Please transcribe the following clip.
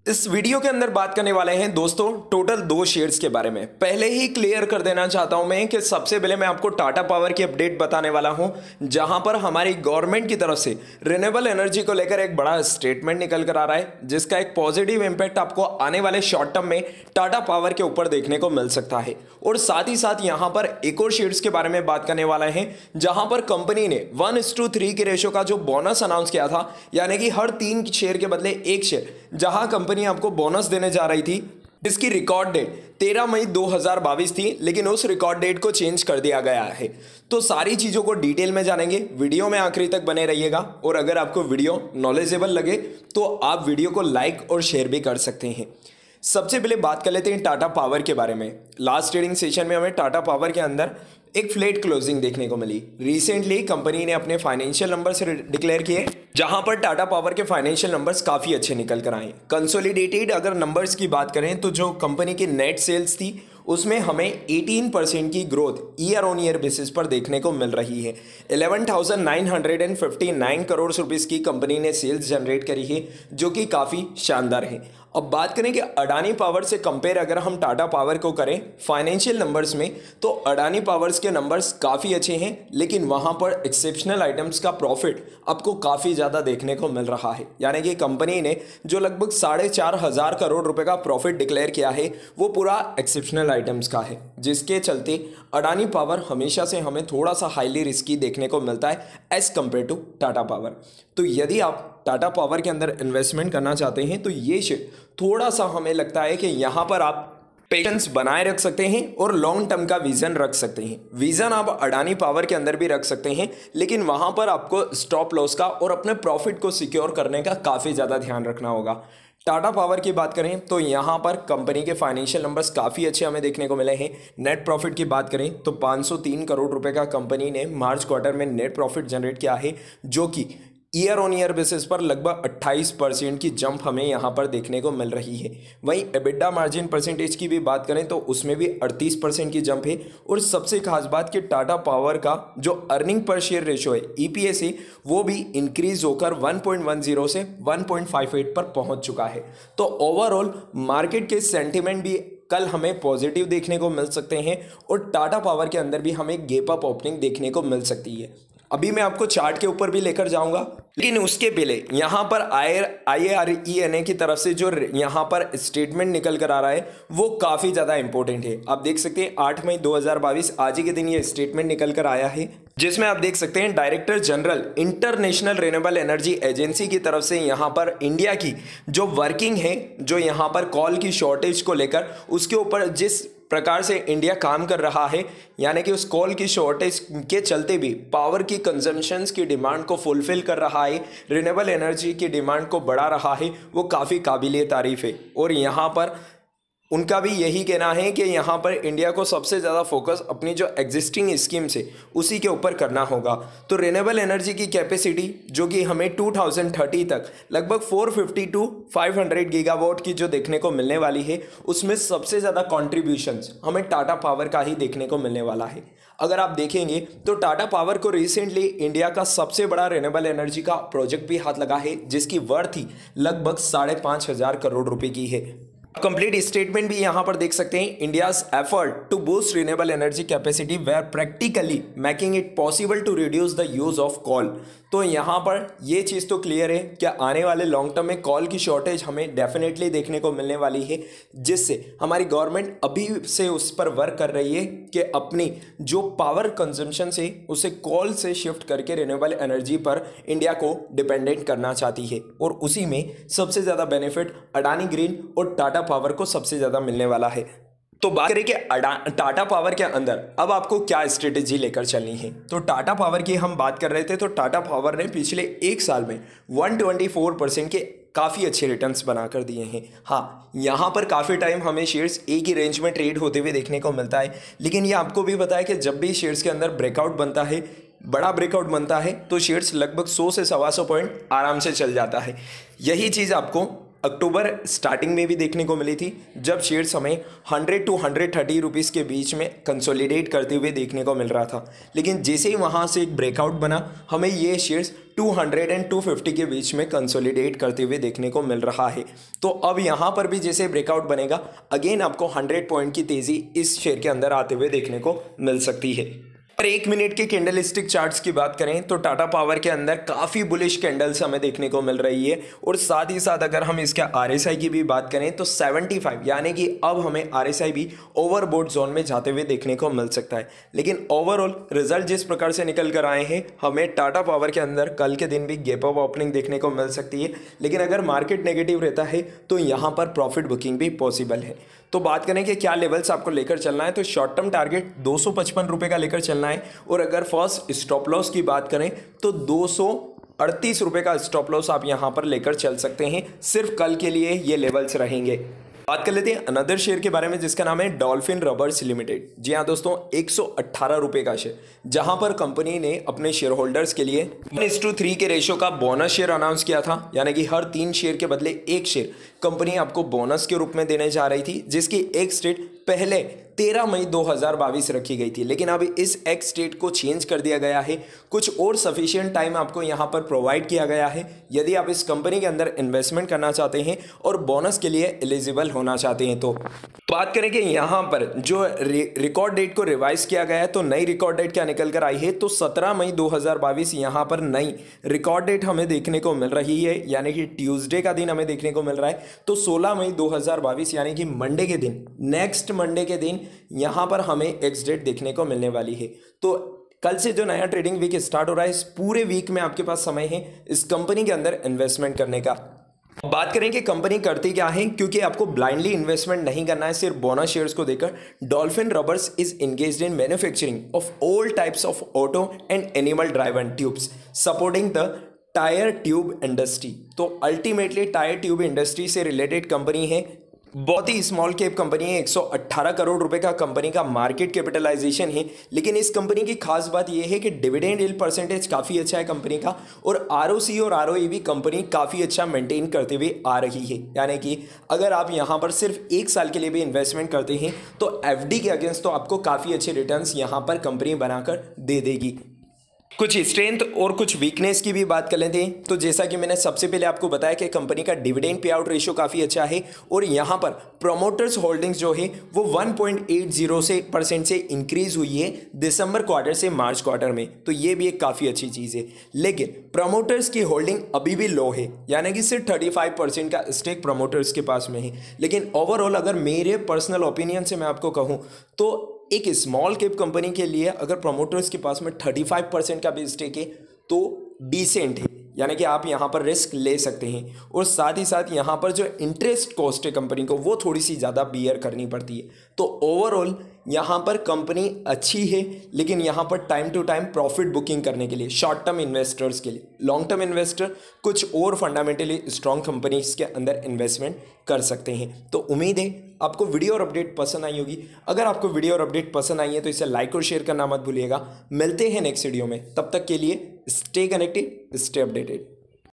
इस वीडियो के अंदर बात करने वाले हैं दोस्तों टोटल दो शेयर्स के बारे में। पहले ही क्लियर कर देना चाहता हूं मैं कि सबसे पहले मैं आपको टाटा पावर की अपडेट बताने वाला हूं, जहां पर हमारी गवर्नमेंट की तरफ से रिन्यूएबल एनर्जी को लेकर एक बड़ा स्टेटमेंट निकल कर आ रहा है, जिसका एक पॉजिटिव इंपैक्ट आपको आने वाले शॉर्ट टर्म में टाटा पावर के ऊपर देखने को मिल सकता है। और साथ ही साथ यहां पर एक और शेयर्स के बारे में बात करने वाला है, जहां पर कंपनी ने 1:3 के रेशो का जो बोनस अनाउंस किया था, यानी कि हर 3 शेयर के बदले 1 शेयर जहां कंपनी आपको बोनस देने जा रही थी, जिसकी रिकॉर्ड डेट 13 मई 2022 थी, लेकिन उस रिकॉर्ड डेट को चेंज कर दिया गया है। तो सारी चीज़ों को डिटेल में जानेंगे, वीडियो में आखिरी तक बने रहिएगा। और अगर आपको वीडियो नॉलेजेबल लगे तो आप वीडियो को लाइक और शेयर भी कर सकते हैं। सबसे पहले बात कर लेते हैं टाटा पावर के बारे में। लास्ट ट्रेडिंग सेशन में हमें टाटा पावर के अंदर एक फ्लैट क्लोजिंग देखने को मिली। रिसेंटली कंपनी ने अपने फाइनेंशियल नंबर्स डिक्लेयर किए, जहां पर टाटा पावर के फाइनेंशियल नंबर्स काफ़ी अच्छे निकल कर आए। कंसोलिडेटेड अगर नंबर्स की बात करें तो जो कंपनी की नेट सेल्स थी उसमें हमें 18% की growth year on year basis पर देखने को मिल रही है। 11,959 करोड़ रुपीज़ की कंपनी ने सेल्स जनरेट करी है, जो कि काफ़ी शानदार है। अब बात करें कि अडानी पावर से कंपेयर अगर हम टाटा पावर को करें फाइनेंशियल नंबर्स में, तो अडानी पावर्स के नंबर्स काफ़ी अच्छे हैं, लेकिन वहाँ पर एक्सेप्शनल आइटम्स का प्रॉफिट आपको काफ़ी ज़्यादा देखने को मिल रहा है। यानी कि कंपनी ने जो लगभग 4,500 करोड़ रुपए का प्रॉफिट डिक्लेयर किया है, वो पूरा एक्सेप्शनल आइटम्स का है, जिसके चलते अडानी पावर हमेशा से हमें थोड़ा सा हाईली रिस्की देखने को मिलता है as compare to Tata power. तो यदि आप टाटा पावर के अंदर इन्वेस्टमेंट करना चाहते हैं तो ये शेयर थोड़ा सा हमें लगता है कि यहाँ पर आप पेशेंस बनाए रख सकते हैं और लॉन्ग टर्म का विजन रख सकते हैं। विजन आप अडानी पावर के अंदर भी रख सकते हैं, लेकिन वहाँ पर आपको स्टॉप लॉस का और अपने प्रॉफिट को सिक्योर करने का काफ़ी ज़्यादा ध्यान रखना होगा। टाटा पावर की बात करें तो यहाँ पर कंपनी के फाइनेंशियल नंबर्स काफ़ी अच्छे हमें देखने को मिले हैं। नेट प्रॉफिट की बात करें तो 503 करोड़ रुपए का कंपनी ने मार्च क्वार्टर में नेट प्रॉफिट जनरेट किया है, जो कि ईयर ऑन ईयर बेसिस पर लगभग 28% की जंप हमें यहाँ पर देखने को मिल रही है। वहीं एबिडा मार्जिन परसेंटेज की भी बात करें तो उसमें भी 38% की जंप है। और सबसे खास बात कि टाटा पावर का जो अर्निंग पर शेयर रेशो है EPS है, वो भी इंक्रीज होकर 1.10 से 1.58 पर पहुँच चुका है। तो ओवरऑल मार्केट के सेंटिमेंट भी कल हमें पॉजिटिव देखने को मिल सकते हैं और टाटा पावर के अंदर भी हमें गैप अप ओपनिंग देखने को मिल सकती है। अभी मैं आपको चार्ट के ऊपर भी लेकर जाऊंगा, लेकिन उसके पहले यहाँ पर IARENA की तरफ से जो यहाँ पर स्टेटमेंट निकल कर आ रहा है वो काफ़ी ज़्यादा इंपॉर्टेंट है। आप देख सकते हैं 8 मई 2022 आज ही के दिन ये स्टेटमेंट निकल कर आया है, जिसमें आप देख सकते हैं director general international renewable energy agency की तरफ से यहाँ पर इंडिया की जो वर्किंग है, जो यहाँ पर कॉल की शॉर्टेज को लेकर उसके ऊपर जिस प्रकार से इंडिया काम कर रहा है, यानी कि उस कॉल की शॉर्टेज के चलते भी पावर की कंजम्पशंस की डिमांड को फुलफिल कर रहा है, रिन्यूएबल एनर्जी की डिमांड को बढ़ा रहा है, वो काफ़ी काबिले तारीफ है। और यहाँ पर उनका भी यही कहना है कि यहाँ पर इंडिया को सबसे ज़्यादा फोकस अपनी जो एग्जिस्टिंग स्कीम्स है उसी के ऊपर करना होगा। तो रिन्यूएबल एनर्जी की कैपेसिटी जो कि हमें 2030 तक लगभग 450 टू 500 गीगावाट की जो देखने को मिलने वाली है, उसमें सबसे ज़्यादा कॉन्ट्रीब्यूशंस हमें टाटा पावर का ही देखने को मिलने वाला है। अगर आप देखेंगे तो टाटा पावर को रिसेंटली इंडिया का सबसे बड़ा रिन्यूएबल एनर्जी का प्रोजेक्ट भी हाथ लगा है, जिसकी वर्थ ही लगभग 5,500 करोड़ रुपए की है। कंप्लीट स्टेटमेंट भी यहां पर देख सकते हैं। India's effort to boost renewable energy capacity where practically making it possible to reduce the use of coal. तो यहां पर ये चीज़ तो क्लियर है कि आने वाले लॉन्ग टर्म में कॉल की शॉर्टेज हमें डेफिनेटली देखने को मिलने वाली है, जिससे हमारी गवर्नमेंट अभी से उस पर वर्क कर रही है कि अपनी जो पावर कंजम्पशन से उसे कॉल से शिफ्ट करके रिन्यूएबल एनर्जी पर इंडिया को डिपेंडेंट करना चाहती है। और उसी में सबसे ज़्यादा बेनिफिट अडानी ग्रीन और टाटा पावर को सबसे ज़्यादा मिलने वाला है। तो बात करें कि टाटा पावर के अंदर अब आपको क्या स्ट्रेटेजी लेकर चलनी है, तो टाटा पावर की हम बात कर रहे थे। तो टाटा पावर ने पिछले 1 साल में 124% के काफ़ी अच्छे रिटर्न्स बनाकर दिए हैं। हाँ, यहाँ पर काफ़ी टाइम हमें शेयर्स एक ही रेंज में ट्रेड होते हुए देखने को मिलता है, लेकिन ये आपको भी पता है कि जब भी शेयर्स के अंदर ब्रेकआउट बनता है, बड़ा ब्रेकआउट बनता है, तो शेयर्स लगभग 100 से 125 पॉइंट आराम से चल जाता है। यही चीज़ आपको अक्टूबर स्टार्टिंग में भी देखने को मिली थी, जब शेयर्स हमें 100 टू 130 रुपीज़ के बीच में कंसोलिडेट करते हुए देखने को मिल रहा था। लेकिन जैसे ही वहाँ से एक ब्रेकआउट बना, हमें ये शेयर्स 200 एंड 250 के बीच में कंसोलिडेट करते हुए देखने को मिल रहा है। तो अब यहाँ पर भी जैसे ब्रेकआउट बनेगा, अगेन आपको 100 पॉइंट की तेजी इस शेयर के अंदर आते हुए देखने को मिल सकती है। और 1 मिनट के कैंडलस्टिक चार्ट्स की बात करें तो टाटा पावर के अंदर काफ़ी बुलिश कैंडल्स हमें देखने को मिल रही है। और साथ ही साथ अगर हम इसके RSI की भी बात करें तो 75, यानी कि अब हमें RSI भी ओवरबोट जोन में जाते हुए देखने को मिल सकता है। लेकिन ओवरऑल रिजल्ट जिस प्रकार से निकल कर आए हैं, हमें टाटा पावर के अंदर कल के दिन भी गैप अप ओपनिंग देखने को मिल सकती है। लेकिन अगर मार्केट नेगेटिव रहता है तो यहाँ पर प्रॉफिट बुकिंग भी पॉसिबल है। तो बात करें कि क्या लेवल्स आपको लेकर चलना है, तो शॉर्ट टर्म टारगेट 255 रुपये का लेकर चलना है। और अगर फर्स्ट स्टॉप लॉस की बात करें तो 238 रुपये का स्टॉप लॉस आप यहां पर लेकर चल सकते हैं। सिर्फ कल के लिए ये लेवल्स रहेंगे। बात कर लेते हैं अनदर शेयर के बारे में जिसका नाम है डॉल्फिन रबर्स लिमिटेड। जी हाँ दोस्तों, 118 रुपये का शेयर, जहां पर कंपनी ने अपने शेयर होल्डर्स के लिए 1:3 के रेशो का बोनस शेयर अनाउंस किया था। यानी कि हर 3 शेयर के बदले 1 शेयर कंपनी आपको बोनस के रूप में देने जा रही थी, जिसकी एक्स डेट पहले 13 मई 2022 रखी गई थी। लेकिन अभी इस एक्स डेट को चेंज कर दिया गया है। कुछ और सफिशिएंट टाइम आपको यहां पर प्रोवाइड किया गया है यदि आप इस कंपनी के अंदर इन्वेस्टमेंट करना चाहते हैं और बोनस के लिए एलिजिबल होना चाहते हैं। तो बात करें कि यहाँ पर जो रिकॉर्ड डेट को रिवाइज किया गया है, तो नई रिकॉर्ड डेट क्या निकल कर आई है, तो 17 मई 2022 यहाँ पर नई रिकॉर्ड डेट हमें देखने को मिल रही है। यानी कि ट्यूसडे का दिन हमें देखने को मिल रहा है। तो 16 मई 2022 यानी कि मंडे के दिन, नेक्स्ट मंडे के दिन यहाँ पर हमें एक्स डेट देखने को मिलने वाली है। तो कल से जो नया ट्रेडिंग वीक स्टार्ट हो रहा है, इस पूरे वीक में आपके पास समय है इस कंपनी के अंदर इन्वेस्टमेंट करने का। बात करें कि कंपनी करती क्या है, क्योंकि आपको ब्लाइंडली इन्वेस्टमेंट नहीं करना है सिर्फ बोनस शेयर्स को देकर। Dolphin rubbers is engaged in manufacturing of all types of auto and animal driven tubes supporting the tyre tube industry. तो अल्टीमेटली टायर ट्यूब इंडस्ट्री से रिलेटेड कंपनी है। बहुत ही स्मॉल कैप कंपनी है। 118 करोड़ रुपए का company का मार्केट कैपिटलाइजेशन है। लेकिन इस कंपनी की खास बात यह है कि डिविडेंड यील्ड परसेंटेज काफ़ी अच्छा है कंपनी का, और ROC और ROE भी कंपनी काफ़ी अच्छा मेंटेन करते हुए आ रही है। यानी कि अगर आप यहां पर सिर्फ 1 साल के लिए भी इन्वेस्टमेंट करते हैं तो FD के अगेंस्ट तो आपको काफ़ी अच्छे रिटर्न्स यहां पर कंपनी बनाकर दे देगी। कुछ स्ट्रेंथ और कुछ वीकनेस की भी बात कर लेते हैं। तो जैसा कि मैंने सबसे पहले आपको बताया कि कंपनी का डिविडेंड पे आउट रेशियो काफ़ी अच्छा है, और यहाँ पर प्रोमोटर्स होल्डिंग्स जो है वो 1.80% से इंक्रीज हुई है दिसंबर क्वार्टर से मार्च क्वार्टर में। तो ये भी एक काफ़ी अच्छी चीज़ है। लेकिन प्रोमोटर्स की होल्डिंग अभी भी लो है, यानी कि सिर्फ 35% का स्टेक प्रोमोटर्स के पास में है। लेकिन ओवरऑल अगर मेरे पर्सनल ओपिनियन से मैं आपको कहूँ तो एक स्मॉल कैप कंपनी के लिए अगर प्रोमोटर्स के पास में 35% का भी स्टेक है तो डिसेंट है, यानी कि आप यहाँ पर रिस्क ले सकते हैं। और साथ ही साथ यहाँ पर जो इंटरेस्ट कॉस्ट है कंपनी को वो थोड़ी सी ज़्यादा बियर करनी पड़ती है। तो ओवरऑल यहाँ पर कंपनी अच्छी है, लेकिन यहाँ पर time to time profit booking करने के लिए शॉर्ट टर्म इन्वेस्टर्स के लिए, लॉन्ग टर्म इन्वेस्टर कुछ और फंडामेंटली स्ट्रॉन्ग कंपनीज के अंदर इन्वेस्टमेंट कर सकते हैं। तो उम्मीद है आपको वीडियो और अपडेट पसंद आई होगी। अगर आपको वीडियो और अपडेट पसंद आई है तो इसे लाइक और शेयर करना मत भूलिएगा। मिलते हैं नेक्स्ट वीडियो में, तब तक के लिए स्टे कनेक्टेड, स्टे अपडेटेड।